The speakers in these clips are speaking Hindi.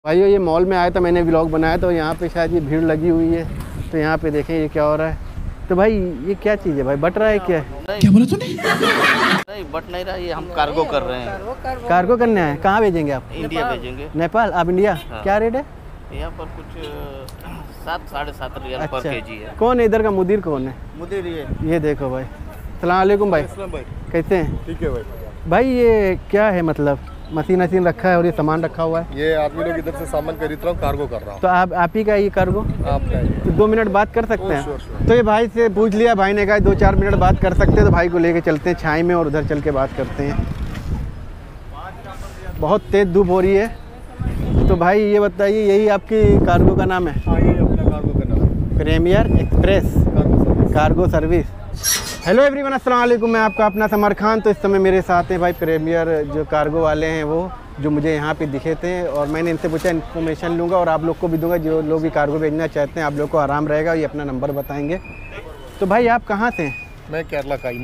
भाइयों ये मॉल में आया था, मैंने व्लॉग बनाया तो यहाँ पे शायद ये भीड़ लगी हुई है, तो यहाँ पे देखें ये क्या हो रहा है। तो भाई ये क्या चीज़ है भाई, बट रहा है क्या? क्या बोला तूने? नहीं बट नहीं रहा, ये हम कार्गो कर रहे हैं। कार्गो करने आए? कहाँ भेजेंगे आप? इंडिया भेजेंगे। नेपाल? आप इंडिया? हाँ। क्या रेट है यहाँ पर? कुछ 7-7.5 रियाल पर केजी है। कौन है इधर का मुदीर? कौन है मुदीर? ये देखो भाई। सलाम अलैकुम भाई, कैसे हैं? ठीक है भाई। भाई ये क्या है, मतलब मशीन रखा है और ये सामान रखा हुआ है? ये आदमी लोग इधर से सामान खरीद रहा हूँ, कार्गो कर रहा हूँ। तो आप ही का ये कार्गो? आपका है। तो 2 मिनट बात कर सकते हैं? श्योर। तो ये भाई से पूछ लिया, भाई ने कहा 2-4 मिनट बात कर सकते हैं, तो भाई को लेके चलते हैं छाई में और उधर चल के बात करते हैं। बहुत तेज़ धूप हो रही है। तो भाई ये बताइए, यही आपकी कार्गो का नाम है? हाँ, ये अपना कार्गो का नाम है, premier express cargo service. Hello everyone, अस्सलाम वालेकुम। मैं आपका अपना समर खान। तो इस समय मेरे साथ हैं भाई प्रीमियर जो कार्गो वाले हैं, वो जो मुझे यहाँ पे दिखे थे, और मैंने इनसे पूछा इन्फॉर्मेशन लूँगा और आप लोग को भी दूंगा। जो लोग भी कार्गो भेजना चाहते हैं, आप लोग को आराम रहेगा, ये अपना नंबर बताएंगे। तो भाई आप कहाँ से हैं? मैं केरला का।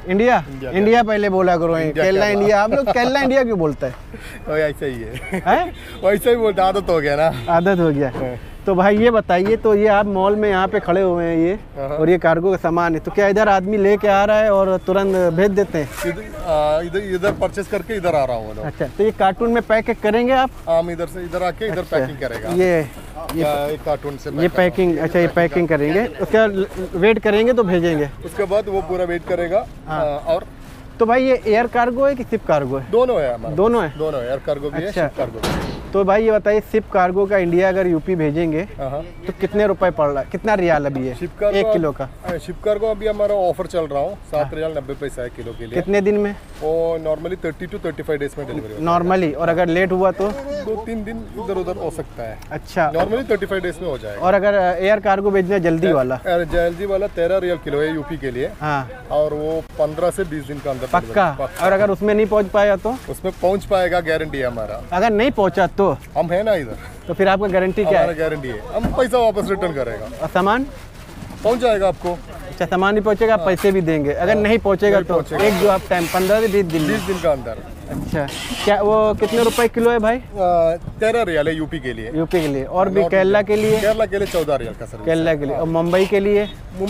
इंडिया पहले बोला करो, केरला इंडिया। आप लोग केरला इंडिया क्यों बोलता है? ऐसा ही है? वैसा ही बोलता, आदत हो गया ना। आदत हो गया। तो भाई ये बताइए, तो ये आप मॉल में यहाँ पे खड़े हुए हैं ये, और ये कार्गो का सामान है, तो क्या इधर आदमी लेके आ रहा है और तुरंत भेज देते हैं? इधर परचेस करके इधर आ रहा हूँ। अच्छा, तो ये कार्टून में पैक करेंगे आप? हम इधर से इधर आके इधर पैकिंग करेगा। ये कार्टून से ये पैकिंग? अच्छा, ये पैकिंग करेंगे, उसका वेट करेंगे तो भेजेंगे? उसके बाद वो पूरा वेट करेगा। और तो भाई ये एयर कार्गो है कि शिप कार्गो है? दोनों है हमारा। दोनों है? दोनों एयर कार्गो भी है, शिप कार्गो भी है। तो भाई ये बताइए, शिप कार्गो का इंडिया अगर यूपी भेजेंगे तो कितने रुपए पड़ रहा है, कितना रियाल अभी है 1 किलो का? शिप कार्गो अभी हमारा ऑफर चल रहा हूँ, 7 रियाल 90 पैसा है किलो के लिए। कितने दिन में? वो नॉर्मली 30 to 35 डेज में डिलीवरी नॉर्मली, और अगर लेट हुआ तो 2-3 दिन इधर उधर हो सकता है। अच्छा, नॉर्मली 35 डेज में हो जाएगा। और अगर एयर कार्गो भेजना जल्दी वाला? जल्दी वाला 13 रियाल किलो है यूपी के लिए। हाँ, और वो 15 से 20 दिन का अंदर पक्का? और अगर उसमें नहीं पहुंच पाया तो? उसमें पहुंच पाएगा, गारंटी है हमारा। अगर नहीं पहुंचा तो? हम है ना इधर, तो फिर आपका गारंटी क्या है? गारंटी है, हम पैसा वापस रिटर्न करेगा। और सामान पहुंच जाएगा आपको। अच्छा, सामान नहीं पहुंचेगा, आप पैसे भी देंगे। अगर नहीं पहुंचेगा तो एक जो आप टाइम 15 से 20 दिन? 20 दिन का अंदर। अच्छा, क्या वो कितने रुपए किलो है भाई? 13 रियाल है यूपी के लिए। यूपी के लिए, और भी केरला के लिए? केरला के लिए 14 रियाल का सर्विस। केरला के लिए, और मुंबई के लिए?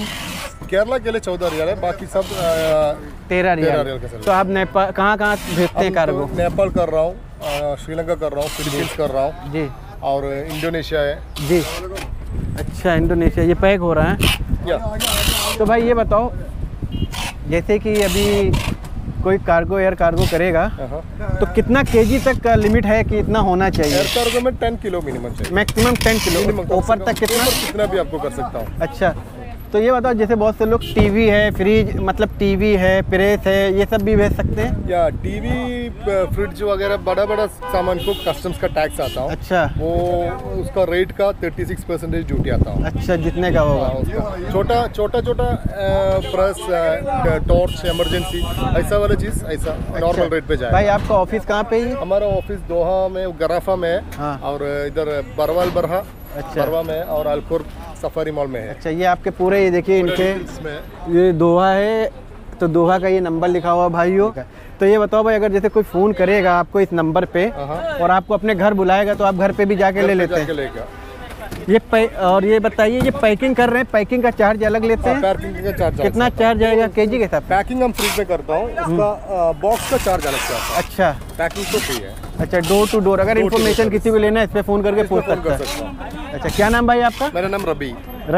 केरला के लिए 14 रियाल है, बाकी सब 13 रियाल का सर्विस। तो आप नेपाल कहाँ भेजते हैं कार्गो? नेपाल कर रहा हूँ, श्रीलंका कर रहा हूँ, फिलीपींस कर रहा हूँ जी, और इंडोनेशिया है जी। अच्छा, इंडोनेशिया। ये पैक हो रहा है या? तो भाई ये बताओ, जैसे कि अभी कोई कार्गो एयर कार्गो करेगा तो कितना केजी तक का लिमिट है कि इतना होना चाहिए? एयर कार्गो में 10 किलो मिनिमम चाहिए। मैक्सिमम 10 किलो, ऊपर तक कितना भी आपको कर सकता हूँ। अच्छा, तो ये बताओ, जैसे बहुत से लोग टीवी है, फ्रिज, मतलब टीवी है, प्रेस है, ये सब भी भेज सकते हैं? या टीवी, फ्रिज वगैरह बड़ा सामान को कस्टम्स का टैक्स आता है। अच्छा, वो उसका रेट का 36% ड्यूटी आता है। अच्छा, जितने का होगा उसका छोटा प्रेस, टॉर्च, इमरजेंसी, ऐसा वाला चीज़ ऐसा नॉर्मल रेट पे जाएगा। भाई आपका ऑफिस कहाँ पे है? हमारा ऑफिस दोहा में, गराफा में है। हाँ। और इधर बरवाल बरहा, अच्छा, बरवा में, और अलकोर सफारी मॉल में है। अच्छा, ये आपके पूरे, ये देखिए इनके, ये दोहा है, तो दोहा का ये नंबर लिखा हुआ भाइयों। तो ये बताओ भाई, अगर जैसे कोई फ़ोन करेगा आपको इस नंबर पे और आपको अपने घर बुलाएगा तो आप घर पे भी जाके ले लेते हैं? और ये बताइए, ये पैकिंग कर रहे हैं, पैकिंग का चार्ज अलग लेते हैं? पैकिंग का चार्ज कितना चार्ज आएगा केजी के साथ? पैकिंग हम फ्री में करता हूँ, उसका बॉक्स का चार्ज अलग से आता है। अच्छा, पैकिंग तो फ्री है। अच्छा, डोर टू डोर। अगर इन्फॉर्मेशन किसी को लेना है इस पे फ़ोन करके पूछ सकता है? अच्छा, क्या नाम भाई आपका? मेरा नाम रबी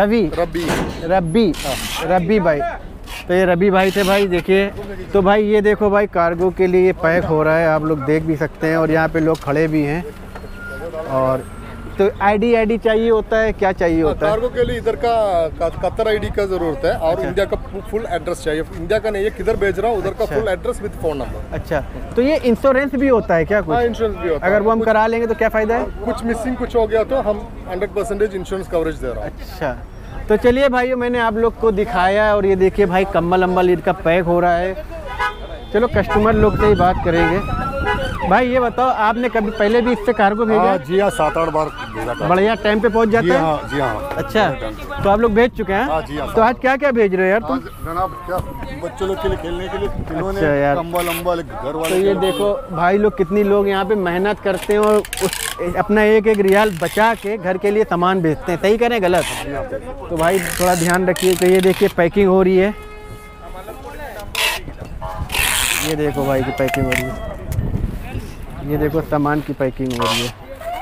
भाई। तो ये रबी भाई थे भाई। देखिए, तो भाई ये देखो भाई, कार्गो के लिए ये पैक हो रहा है, आप लोग देख भी सकते हैं, और यहाँ पे लोग खड़े भी हैं। और तो आईडी चाहिए होता है, क्या चाहिए होता है? कार्गो के लिए इधर का कतर आईडी का जरूरत है, और इंडिया का फुल एड्रेस चाहिए। इंडिया का नहीं है, किधर भेज रहा हूँ उधर का full address with phone number. अच्छा, तो ये इंश्योरेंस भी होता है क्या कुछ? हाँ, इंश्योरेंस भी होता है। अगर वो हम करा लेंगे तो क्या फ़ायदा है? कुछ मिसिंग कुछ हो गया तो हम 100% इंश्योरेंस कवरेज दे रहा हूँ। अच्छा, तो चलिए भाइयों, मैंने आप लोग को दिखाया, और ये देखिए भाई, कम्बल अम्बल इनका पैक हो रहा है। चलो कस्टमर लोग से ही बात करेंगे। भाई ये बताओ, आपने कभी पहले भी इससे कार्गो भेजा? हाँ जी हाँ, 7-8 बार भेजा था। बढ़िया टाइम पे पहुंच जाता जी है? हाँ जी हाँ। अच्छा, तो आप लोग भेज चुके हैं? हाँ जी हाँ। तो आज क्या क्या भेज रहे हो यार तुम? आज जनाब क्या बच्चों लोग के लिए खेलने के लिए खिलौने, अच्छा यार। कंबल अम्बल, घर वाले। तो ये देखो भाई लोग, कितनी लोग यहाँ पे मेहनत करते हैं और अपना एक एक रियाल बचा के घर के लिए सामान बेचते हैं। सही करें गलत? तो भाई थोड़ा ध्यान रखिए। तो ये देखिए पैकिंग हो रही है, ये देखो भाई की पैकिंग हो रही है, ये देखो सामान की पैकिंग हो रही है।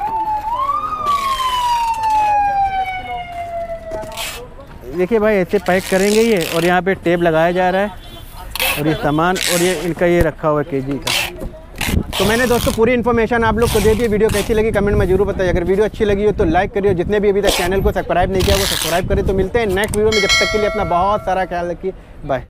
देखिए भाई ऐसे पैक करेंगे ये, और यहाँ पे टेप लगाया जा रहा है, और ये सामान, और ये इनका ये रखा हुआ है केजी का। तो मैंने दोस्तों पूरी इन्फॉर्मेशन आप लोग को दे दी। वीडियो कैसी लगी कमेंट में जरूर बताइए। अगर वीडियो अच्छी लगी हो तो लाइक करिए, जितने भी अभी तक चैनल को सब्सक्राइब नहीं किया वो सब्सक्राइब करें। तो मिलते हैं नेक्स्ट वीडियो में, जब तक के लिए अपना बहुत सारा ख्याल रखिए। बाय।